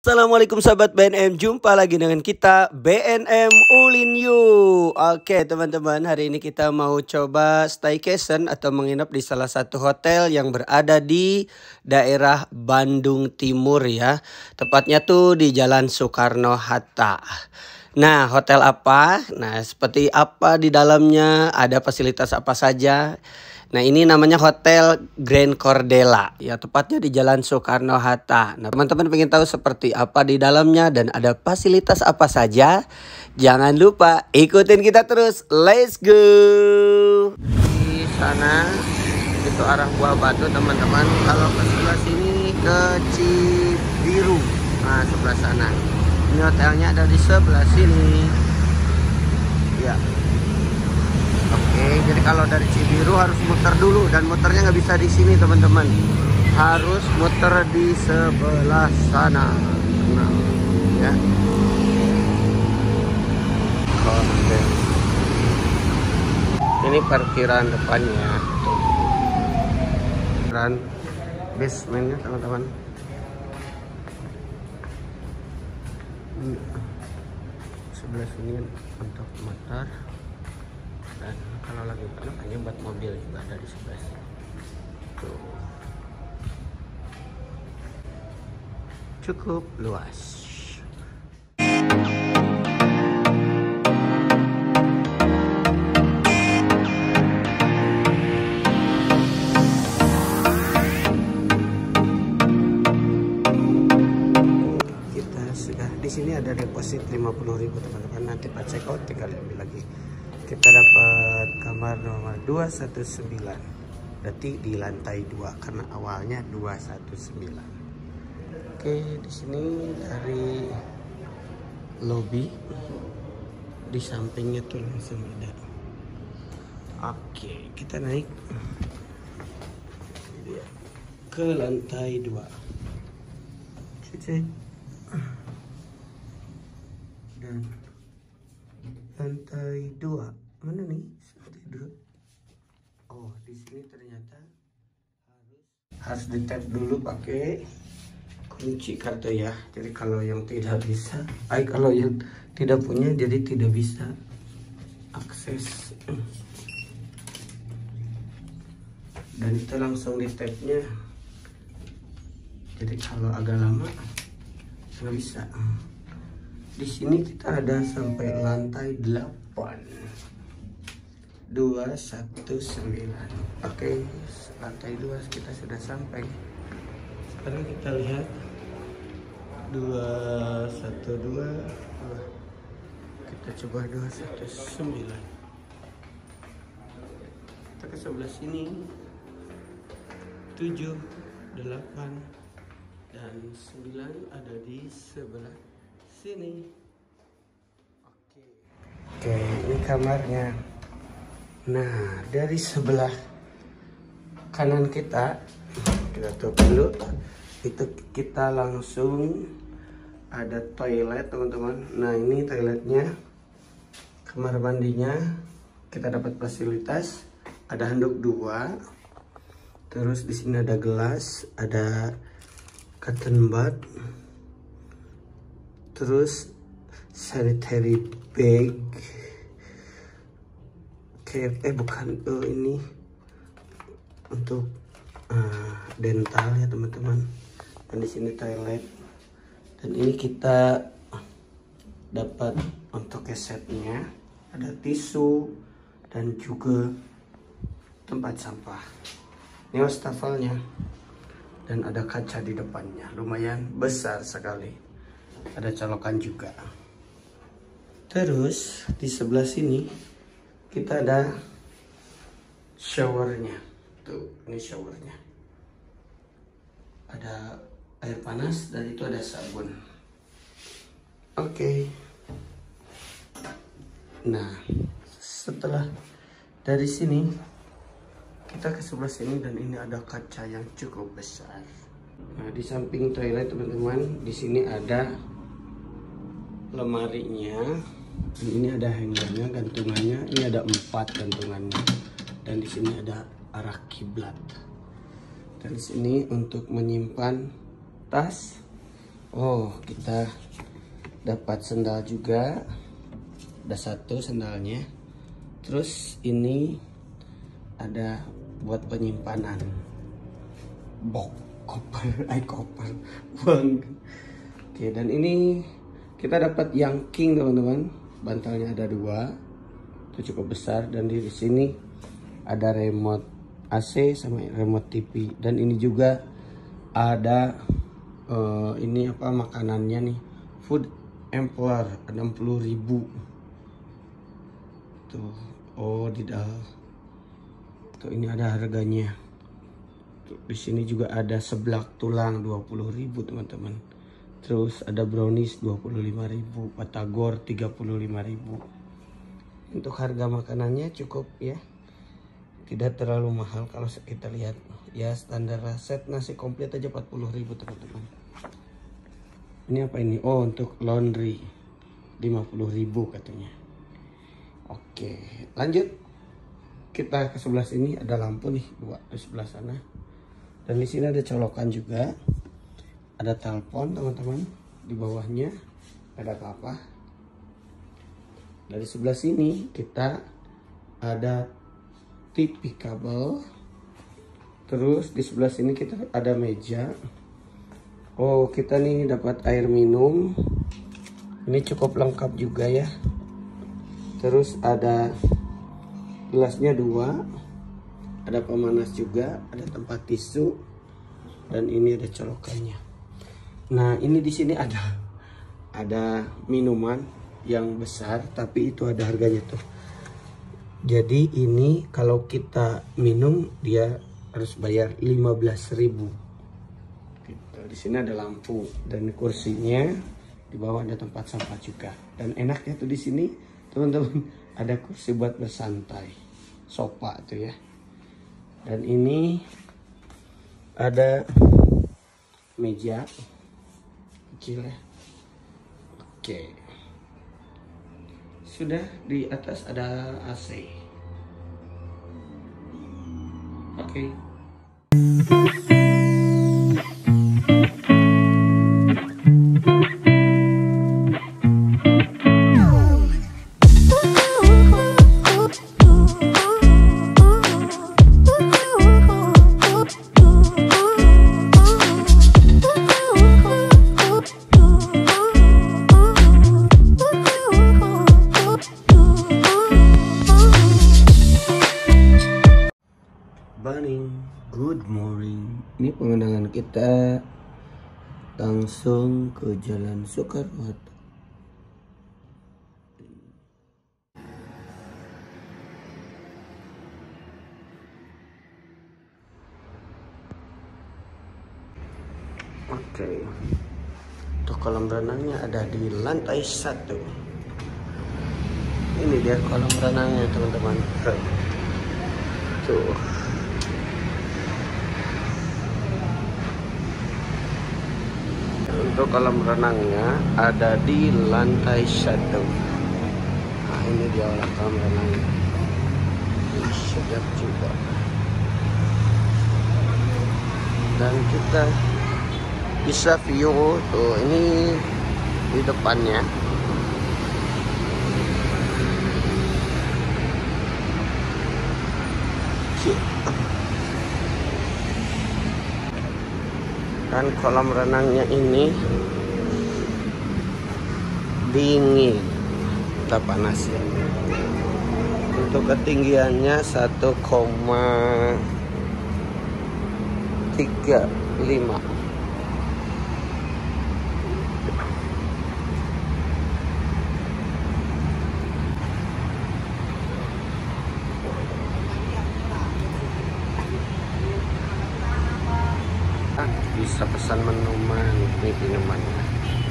Assalamualaikum sahabat BNM, jumpa lagi dengan kita BNM Ulin You. Oke teman-teman, hari ini kita mau coba staycation atau menginap di salah satu hotel yang berada di daerah Bandung Timur ya. Tepatnya tuh di Jalan Soekarno-Hatta. Nah, hotel apa? Nah, seperti apa di dalamnya? Ada fasilitas apa saja? Nah, ini namanya Hotel Grand Cordella. Ya, tepatnya di Jalan Soekarno-Hatta. Nah, teman-teman pengen tahu seperti apa di dalamnya dan ada fasilitas apa saja? Jangan lupa ikutin kita terus. Let's go! Di sana itu arah Buah Batu, teman-teman. Kalau ke sebelah sini ke Cibiru. Nah, sebelah sana. Ini hotelnya ada di sebelah sini. Ya. Oke, jadi kalau dari Cibiru harus muter dulu dan muternya nggak bisa di sini, teman-teman. Harus muter di sebelah sana. Nah, ya. Ini parkiran depannya. Parkiran basementnya, teman-teman. Sebelah sini untuk motor, dan kalau lagi penuh hanya buat mobil juga ada di sebelah sini. Tuh. Cukup luas. Di sini ada deposit 50.000 teman-teman, nanti pas check out tinggal ambil lagi. Kita dapat kamar nomor 219, berarti di lantai 2 karena awalnya 219. Oke, di sini dari lobby di sampingnya tuh langsung ada. Oke, kita naik ke lantai 2. Cek. Dan lantai 2 mana nih? Lantai 2. Oh, di sini ternyata harus di tap dulu pakai kunci kartu ya. Jadi kalau yang tidak bisa, kalau yang tidak punya jadi tidak bisa akses. Dan itu langsung di tapnya. Jadi kalau agak lama nggak bisa. Di sini kita ada sampai lantai 8. 219. Oke, lantai 2 kita sudah sampai. Sekarang kita lihat 212. Kita coba 219. Kita ke sebelah sini. 7, 8 dan 9 ada di sebelah sini. Oke, ini kamarnya. Nah, dari sebelah kanan kita tutup dulu. Itu kita langsung ada toilet, teman-teman. Nah, ini toiletnya, kamar mandinya. Kita dapat fasilitas, ada handuk 2. Terus di sini ada gelas, ada cotton bud. Terus sanitary bag. Bukan, ini untuk dental ya teman-teman. Dan di sini toilet. Dan ini kita dapat untuk kesetnya, ada tisu dan juga tempat sampah. Ini wastafelnya dan ada kaca di depannya, lumayan besar sekali. Ada colokan juga. Terus di sebelah sini kita ada showernya. Tuh, ini showernya. Ada air panas dan itu ada sabun. Oke. Nah, setelah dari sini kita ke sebelah sini dan ini ada kaca yang cukup besar. Nah, di samping toilet teman-teman, di sini ada lemarinya. Dan ini ada hangernya, gantungannya. Ini ada 4 gantungannya. Dan di sini ada arah kiblat. Dan di sini untuk menyimpan tas Oh, kita dapat sendal juga. Ada satu sendalnya. Terus ini ada buat penyimpanan koper uang. Oke, dan ini kita dapat yang king teman-teman. Bantalnya ada 2, itu cukup besar. Dan di sini ada remote AC sama remote TV. Dan ini juga ada ini apa makanannya nih, food employer, 60.000 tuh. Oh, di dalam tuh ini ada harganya tuh. Di sini juga ada seblak tulang 20.000 teman-teman. Terus ada brownies 25.000, batagor 35.000. Untuk harga makanannya cukup ya, tidak terlalu mahal. Kalau kita lihat ya, standar set nasi komplit aja 40.000 teman-teman. Ini apa ini? Oh, untuk laundry 50.000 katanya. Oke, lanjut. Kita ke sebelah sini, ada lampu nih 2 di sebelah sana. Dan di sini ada colokan juga. Ada telepon teman-teman. Di bawahnya ada apa? Dari sebelah sini kita ada TV kabel. Terus di sebelah sini kita ada meja. Oh, kita nih dapat air minum. Ini cukup lengkap juga ya. Terus ada gelasnya 2. Ada pemanas juga, ada tempat tisu. Dan ini ada colokannya. Nah, ini di sini ada minuman yang besar, tapi itu ada harganya tuh. Jadi ini kalau kita minum dia harus bayar 15.000. Gitu. Di sini ada lampu dan kursinya, di bawah ada tempat sampah juga. Dan enaknya tuh di sini teman-teman, ada kursi buat bersantai, sofa tuh ya. Dan ini ada meja kecil ya. Oke. Sudah di atas ada AC. Oke. Good morning. Ini pengenangan kita langsung ke Jalan Soekarno-Hatta. Oke. Untuk kolam renangnya ada di lantai 1. Ini dia kolam renangnya teman-teman. Tuh. Untuk kolam renangnya ada di lantai 1. Nah, ini dia olah kolam renangnya. Sedap juga. Dan kita bisa view tuh, ini di depannya. Dan kolam renangnya ini dingin, tak panas ya. Untuk ketinggiannya 1,35. Bisa pesan minuman, ini minumannya.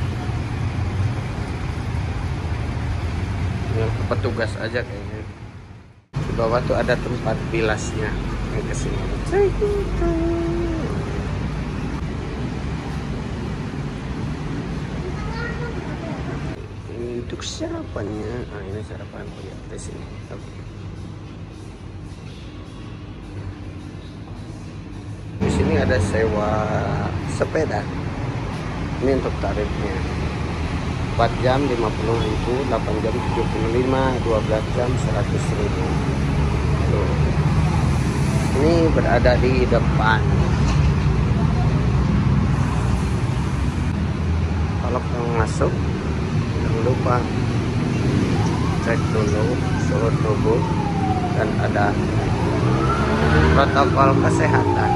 Ini petugas aja kayaknya. Di bawah tuh ada tempat bilasnya yang kesini. Ini untuk sarapannya. Nah, ini sarapan ya di sini. Di sini ada sewa sepeda. Ini untuk tarifnya 4 jam 50.000, 8 jam 75, 12 jam 100.000. Tuh. Ini berada di depan. Kalau mau masuk jangan lupa cek dulu suhu tubuh dan ada protokol kesehatan.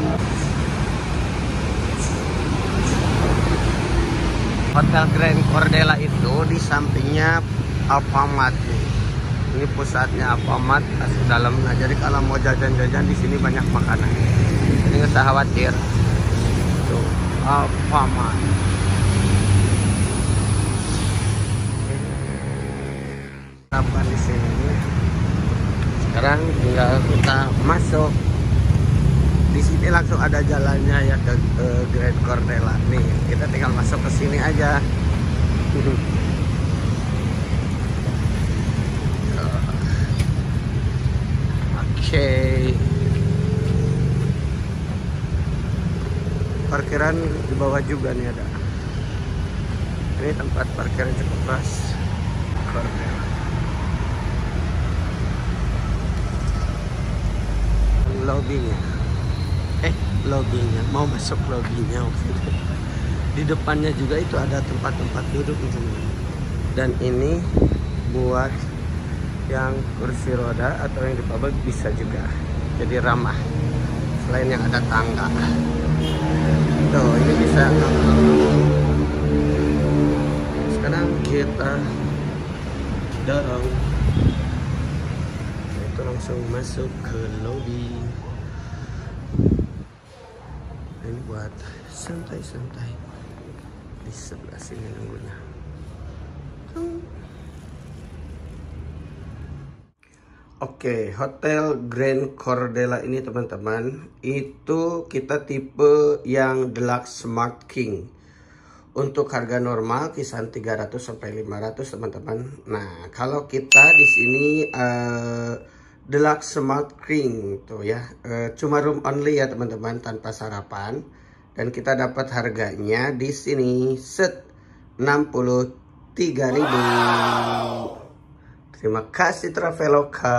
Hotel Grand Cordela itu di sampingnya Alfamart. Ini pusatnya Alfamart dalam. Nah, jadi kalau mau jajan-jajan di sini banyak makanan. Jadi nggak usah khawatir. Tuh, Alfamart. Kapan di sini? Sekarang tinggal kita masuk. Di sini langsung ada jalannya ya ke Grand Cordela. Nih, kita tinggal masuk ke sini aja. Oke. Parkiran di bawah juga nih ada. Ini tempat parkiran cukup pas. Cordela. Lobbynya mau masuk lobbynya maksudnya. Di depannya juga itu ada tempat-tempat duduk teman-teman. Dan ini buat yang kursi roda atau yang dipabel bisa juga, jadi ramah. Selain yang ada tangga tuh, ini bisa. Sekarang kita dorong itu langsung masuk ke lobby. Ini buat santai-santai di sebelah sini nunggunya. Oke, Hotel Grand Cordela ini teman-teman, itu kita tipe yang Deluxe Smart King. Untuk harga normal kisaran 300 sampai 500 teman-teman. Nah, kalau kita di sini Deluxe Smart King tuh ya, cuma room only ya teman-teman, tanpa sarapan. Dan kita dapat harganya di sini set 63.000. Terima kasih Traveloka.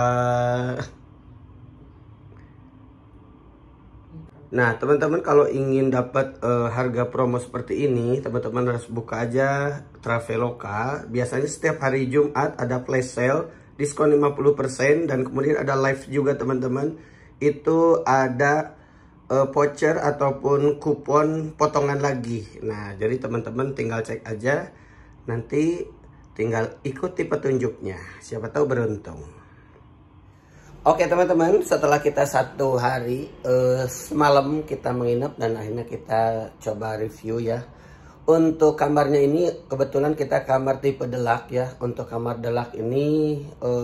Nah teman-teman, kalau ingin dapat harga promo seperti ini, teman-teman harus buka aja Traveloka. Biasanya setiap hari Jumat ada flash sale diskon 50%, dan kemudian ada live juga teman-teman. Itu ada voucher ataupun kupon potongan lagi. Nah, jadi teman-teman tinggal cek aja, nanti tinggal ikuti petunjuknya. Siapa tahu beruntung. Oke teman-teman, setelah kita 1 hari semalam kita menginap dan akhirnya kita coba review ya. Untuk kamarnya ini kebetulan kita kamar tipe deluxe ya. Untuk kamar deluxe ini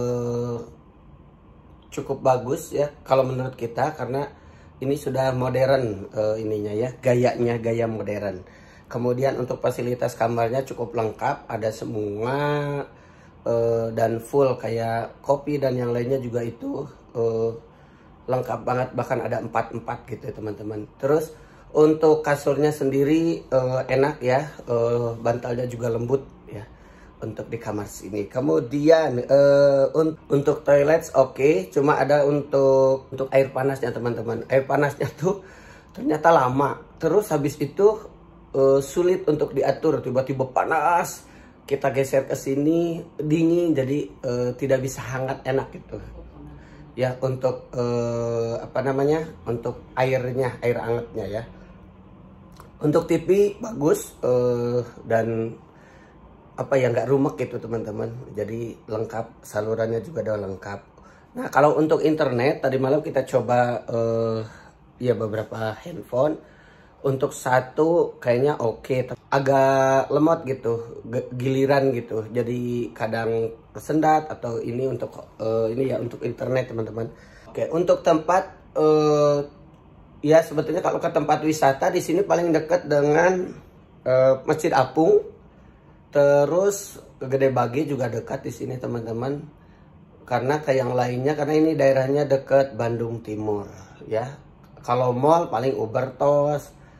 cukup bagus ya kalau menurut kita, karena ini sudah modern ininya ya, gayanya gaya modern. Kemudian untuk fasilitas kamarnya cukup lengkap, ada semua dan full kayak kopi dan yang lainnya juga itu lengkap banget, bahkan ada 4 gitu ya teman-teman. Terus untuk kasurnya sendiri enak ya, bantalnya juga lembut ya untuk di kamar sini. Kemudian untuk toilet oke, cuma ada untuk air panasnya teman-teman. Air panasnya tuh ternyata lama, terus habis itu sulit untuk diatur, tiba-tiba panas, kita geser ke sini dingin, jadi tidak bisa hangat enak gitu ya. Untuk apa namanya, untuk airnya, air hangatnya ya. Untuk TV bagus dan apa ya, nggak rumek gitu teman-teman. Jadi lengkap, salurannya juga udah lengkap. Nah kalau untuk internet tadi malam kita coba ya beberapa handphone. Untuk satu kayaknya oke, agak lemot gitu, giliran gitu. Jadi kadang tersendat atau ini untuk ini ya untuk internet teman-teman. Oke, untuk tempat ya sebetulnya kalau ke tempat wisata di sini paling dekat dengan Masjid Apung, terus ke Gede Bage juga dekat di sini teman-teman. Karena ke yang lainnya, karena ini daerahnya dekat Bandung Timur ya. Kalau mall paling Ubertos,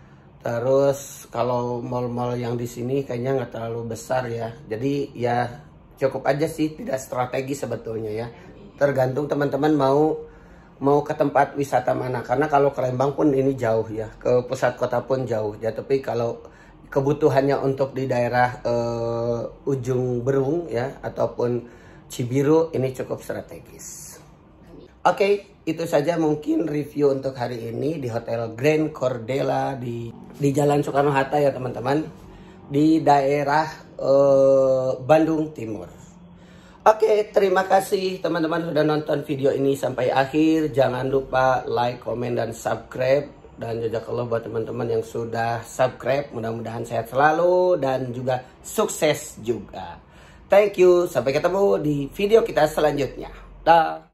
Terus kalau mall-mall yang di sini kayaknya nggak terlalu besar ya. Jadi ya cukup aja sih, tidak strategi sebetulnya ya. Tergantung teman-teman mau ke tempat wisata mana. Karena kalau ke Lembang pun ini jauh ya, ke pusat kota pun jauh ya. Tapi kalau kebutuhannya untuk di daerah Ujung Berung ya ataupun Cibiru ini cukup strategis. Oke, itu saja mungkin review untuk hari ini di Hotel Grand Cordela di Jalan Soekarno-Hatta ya teman-teman, di daerah Bandung Timur. Oke, terima kasih teman-teman sudah nonton video ini sampai akhir. Jangan lupa like, komen, dan subscribe. Dan jazakallah buat teman-teman yang sudah subscribe. Mudah-mudahan sehat selalu dan juga sukses juga. Thank you, sampai ketemu di video kita selanjutnya. Dah.